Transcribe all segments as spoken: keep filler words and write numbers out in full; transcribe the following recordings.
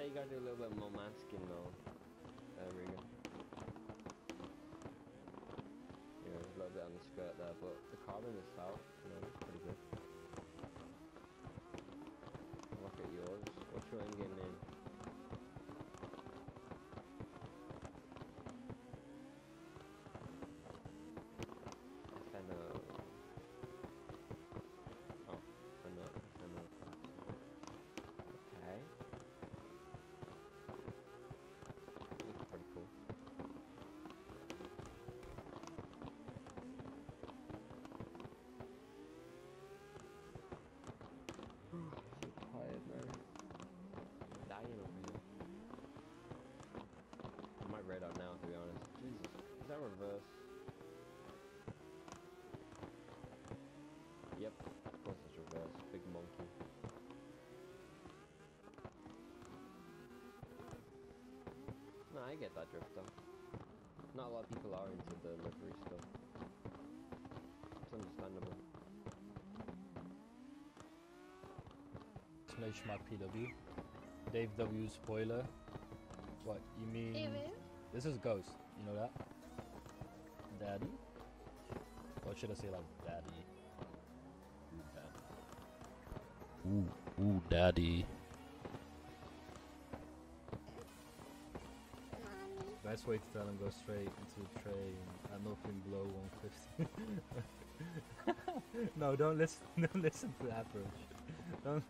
say you gotta do a little bit more masking though, uh, Regan. You know, a little bit on the skirt there, but the carbon itself, you know, pretty good. Look at yours. What's your end game name? F N O. Oh, F N O. F N O. Okay. Looks pretty cool. So tired, man. Dying over here. I might red out now, to be honest. Jesus, is that reverse? Yep, of course it's reverse. Big monkey. No, I get that drift though. Not a lot of people are into the livery stuff. It's understandable. Exclamation mark P W. Dave W spoiler. What, you mean? Ew. This is Ghost, you know that? Daddy? Or should I say like daddy? Ooh, daddy. Ooh, ooh, daddy. Mommy. Best way to tell him go straight into the train at nothing below one fifty. No, don't listen. Don't listen to average. Don't.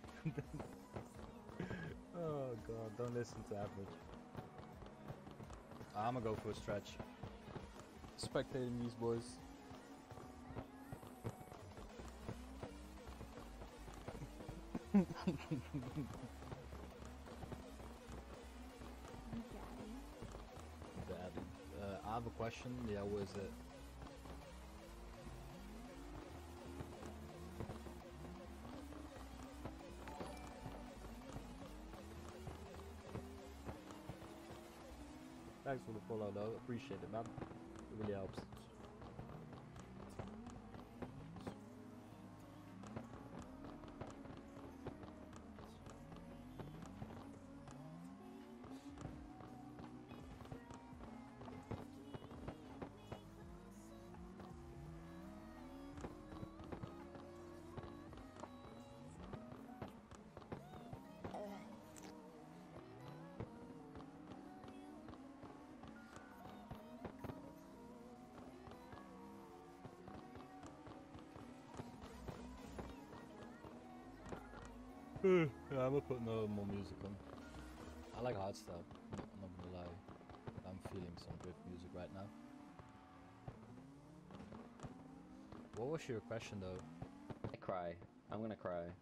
Oh god, don't listen to average. I'm gonna go for a stretch. Spectating these boys. Daddy. Uh, I have a question. Yeah, what is it? Thanks for the follow though, appreciate it man. It really helps. Yeah, I'm gonna put no more music on. I like hardstyle, I'm not gonna lie. I'm feeling some good music right now. What was your question though? I cry. I'm gonna cry.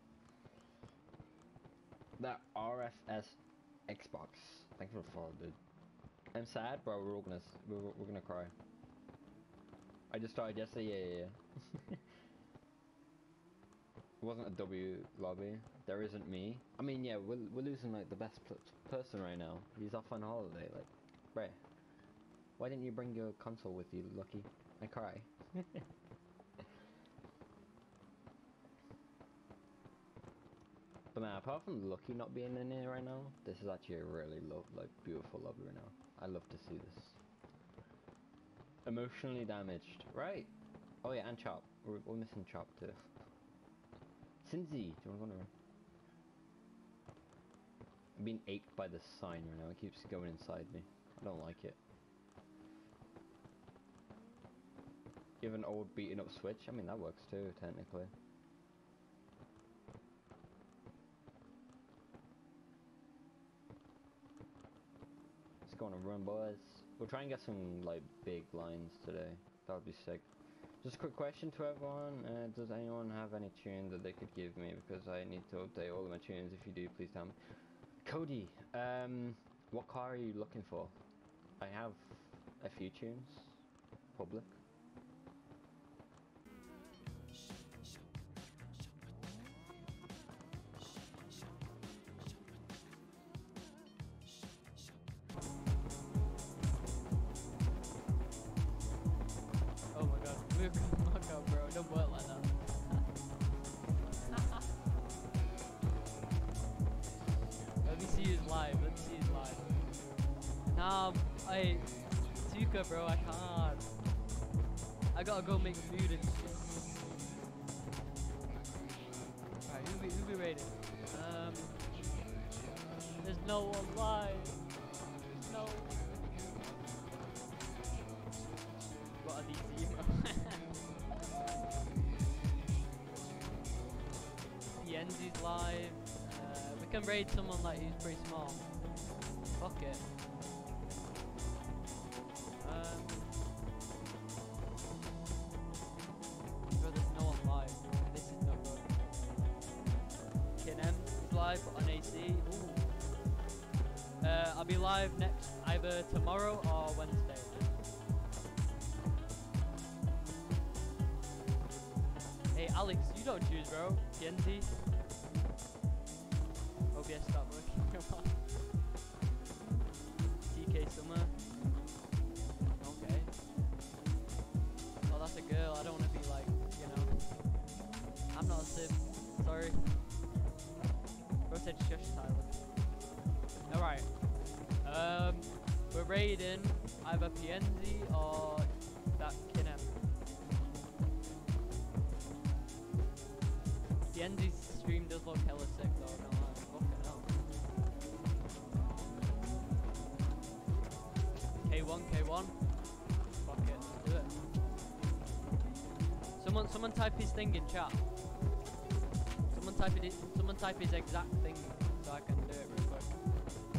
That R F S Xbox. Thanks for the follow, dude. I'm sad, but we're all gonna we're, we're gonna cry. I just started yesterday. Yeah, yeah, yeah. It wasn't a W lobby. There isn't me. I mean, yeah, we're we're losing like the best person right now. He's off on holiday. Like, bruh. Why didn't you bring your console with you, Lucky? I cry. But man, apart from Lucky not being in here right now, this is actually a really lo like beautiful lobby right now. I love to see this. Emotionally damaged, right? Oh yeah, and Chop. We're, we're missing Chop too. Cinzy, do you want to go around? I'm being aped by this sign right now. It keeps going inside me. I don't like it. You have an old beaten up Switch? I mean, that works too, technically. Let's go on a run, boys. We'll try and get some, like, big lines today. That would be sick. Just a quick question to everyone. Uh, does anyone have any tunes that they could give me? Because I need to update all of my tunes. If you do, please tell me. Cody, um, what car are you looking for? I have a few tunes. Public. Oh my god, we're gonna knock out, bro. Don't boil like that. Let me see his live. Let's see. Nah, I, Tuka, bro, I can't. I gotta go make food and shit. Alright, who be, who be raiding? Um, there's no one live. There's no. What are these emails? Yenzi's live. Uh, we can raid someone like who's pretty small. Fuck it. Um, bro, there's no one live. This is not good. K M is live on A C. Ooh. Uh, I'll be live next either tomorrow or Wednesday. Hey Alex, you don't choose, bro. Genzi. O B S stop working. Come on. T K Summer. Okay. Oh, that's a girl. I don't want to be like, you know. I'm not a sim. Sorry. Bro said shush, Tyler. Alright. Um, we're raiding either P N Z or that Kinem. P N Z's stream does look hella sick though, no lie. Fucking hell. K one, K one. Fuck it, let's do it. Someone, someone type his thing in chat. Someone type it. Someone type his exact thing so I can do